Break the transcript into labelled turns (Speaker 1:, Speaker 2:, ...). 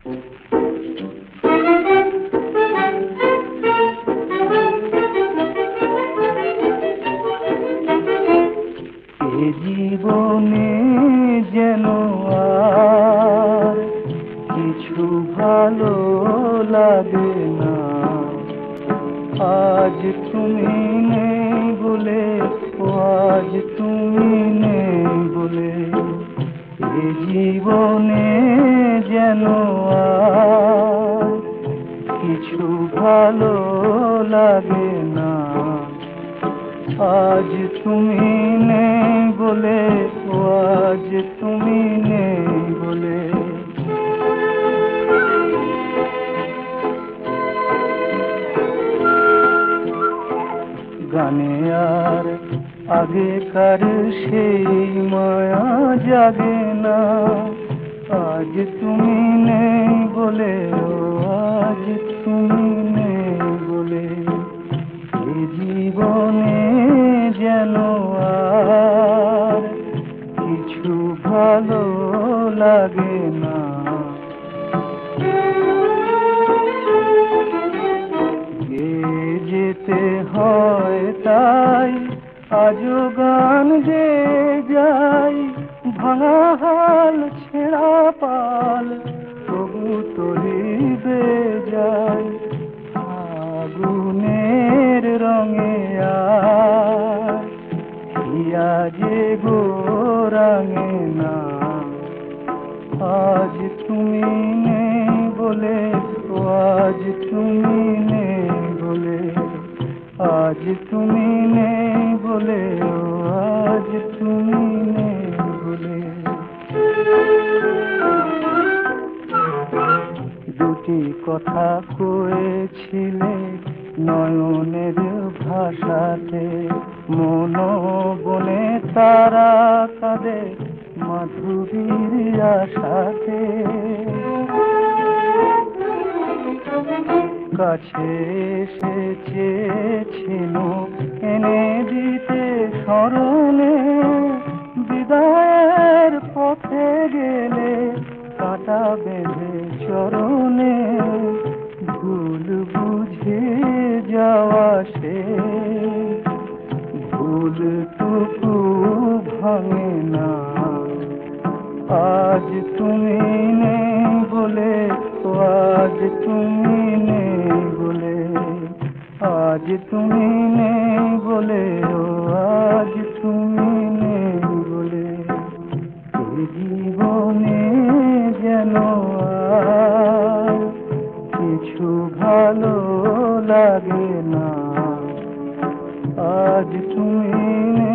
Speaker 1: এ জীবনে যেন আর কিছু ভালো লাগে না, আজ তুমি নেই বলে, আজ তুমি নেই বলে। এ জীবনে যেন আর কিছু ভালো লাগে না, আজ তুমি নেই বলে, আজ তুমি নেই বলে। গানে আর আগেকার সেই মায়া জাগে না, আজ তুমি নেই বলে, আজ তুমি নেই বলে। এ জীবনে যেন আর কিছু ভালো লাগে না। যেতে হয় তাই আজও গান গেয়ে যাই, ভাঙা হাল ছেঁড়া পাল তবু তরিবে যাই। আগুনের রঙে আর হিয়া যে গো রাঙে না, আজ তুমি নেই বলে, আজ তুমি নেই বলে। আজ তুমি নেই বলে, আজ তুমি নেই বলে। দুটি কথা কয়েছিলে নয়নের ভাষাতে, মন বনে তারা কাঁদে মাধুরীর আশাতে। কাছে এসে চেয়েছিল এনে দিতে স্মরণে, বিদায়ের পথে গেলে কাঁটা বেঁধে চরণে। ভুল বুঝে যাওয়া সে ভুলটুকু ভাঙে না, আজ তুমি নেই বলে, আজ তুমি নেই বলে। আজ তুমি নেই বলে, আজ তুমি নেই বলে। এ জীবনে যেন আর কিছু ভালো লাগে না, আজ তুমি নেই।